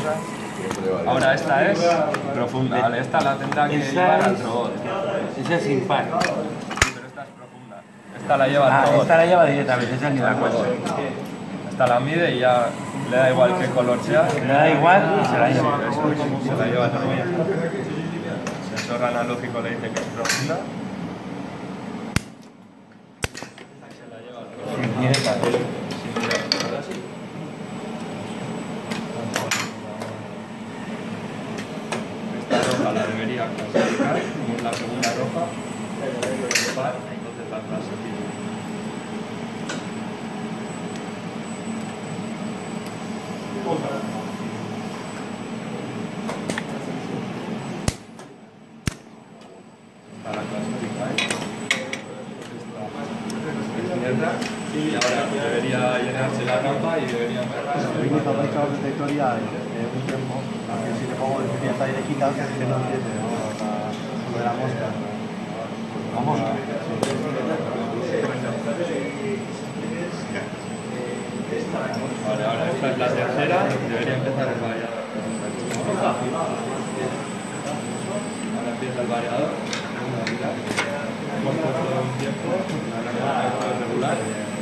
Ahora esta es profunda, ¿vale? Esta la tendrá que llevar al robot. Esa es impar. Pero esta es profunda. Esta la lleva al robot. Esta la lleva directamente, esa ni la cuenta. Esta la mide y ya le da igual qué color sea. Le da igual y se la lleva. Se la lleva al robot. El sensor analógico le dice que es profunda. Se la lleva al robot. Esta roja la debería clasificar como la segunda roja, entonces la clasifica. Esta la clasifica, esta es y ahora debería llenarse la rampa y debería Quindi papà il caso dettoriale è un tempo, anche se ne può definire fare le chitarre se non siete come la mosca. La mosca? Vale, ahora esta es la tercera, debería empezar el variador. Ahora empieza el variador. Hemos puesto un tiempo, la rampa regular.